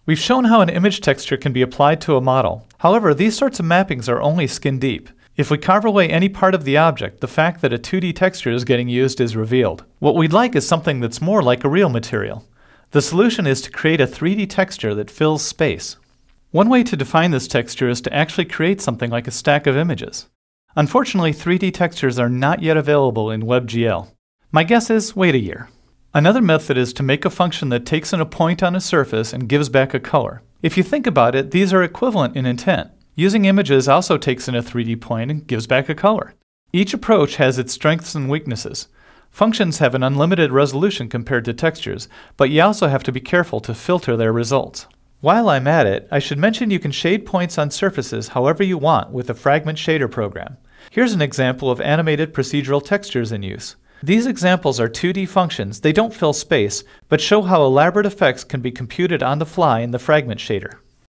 We've shown how an image texture can be applied to a model. However, these sorts of mappings are only skin deep. If we carve away any part of the object, the fact that a 2D texture is getting used is revealed. What we'd like is something that's more like a real material. The solution is to create a 3D texture that fills space. One way to define this texture is to actually create something like a stack of images. Unfortunately, 3D textures are not yet available in WebGL. My guess is wait a year. Another method is to make a function that takes in a point on a surface and gives back a color. If you think about it, these are equivalent in intent. Using images also takes in a 3D point and gives back a color. Each approach has its strengths and weaknesses. Functions have an unlimited resolution compared to textures, but you also have to be careful to filter their results. While I'm at it, I should mention you can shade points on surfaces however you want with the Fragment Shader program. Here's an example of animated procedural textures in use. These examples are 2D functions. They don't fill space, but show how elaborate effects can be computed on the fly in the Fragment Shader.